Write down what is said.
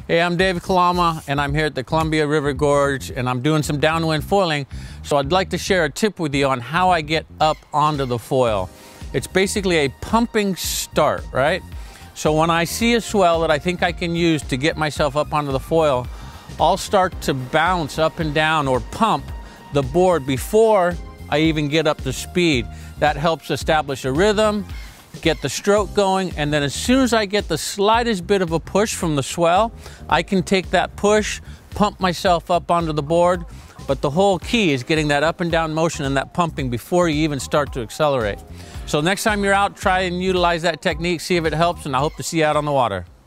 Hey, I'm Dave Kalama, and I'm here at the Columbia River Gorge, and I'm doing some downwind foiling. So I'd like to share a tip with you on how I get up onto the foil. It's basically a pumping start, right? So when I see a swell that I think I can use to get myself up onto the foil, I'll start to bounce up and down or pump the board before I even get up to speed. That helps establish a rhythm, get the stroke going, and then as soon as I get the slightest bit of a push from the swell, I can take that push, pump myself up onto the board. But the whole key is getting that up and down motion and that pumping before you even start to accelerate. So next time you're out, try and utilize that technique, see if it helps, and I hope to see you out on the water.